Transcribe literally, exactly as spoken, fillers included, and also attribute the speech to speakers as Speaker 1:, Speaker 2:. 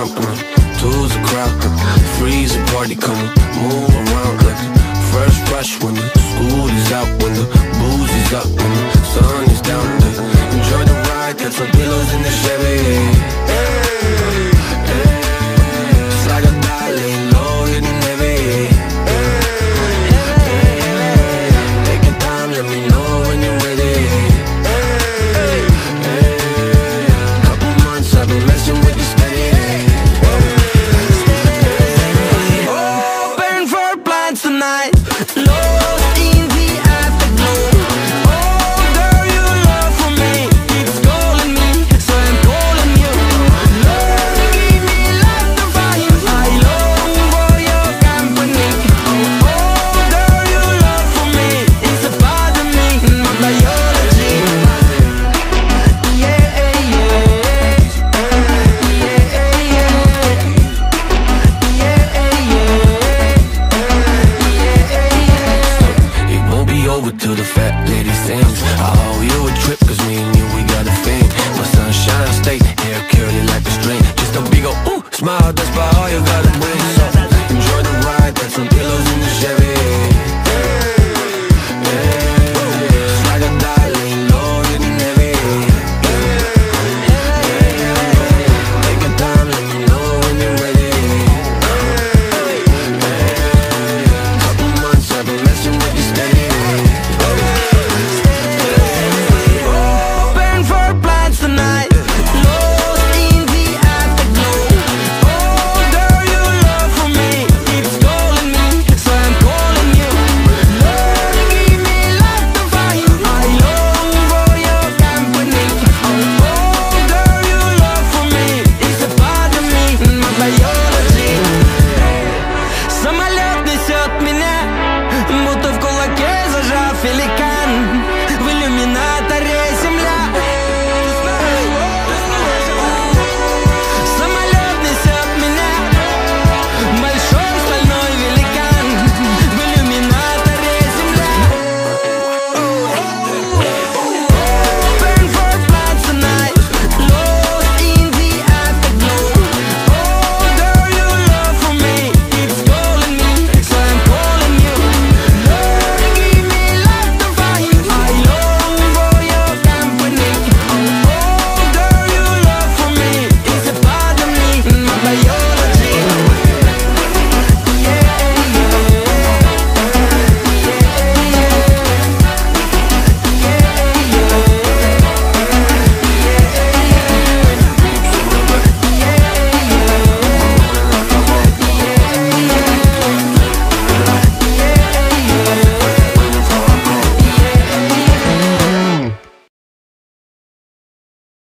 Speaker 1: company. Two's a crowd, three's a party coming. Move around like the first rush when the school is out, when the booze is up, when the sun is down. Enjoy the ride, got some pillows in the Chevy.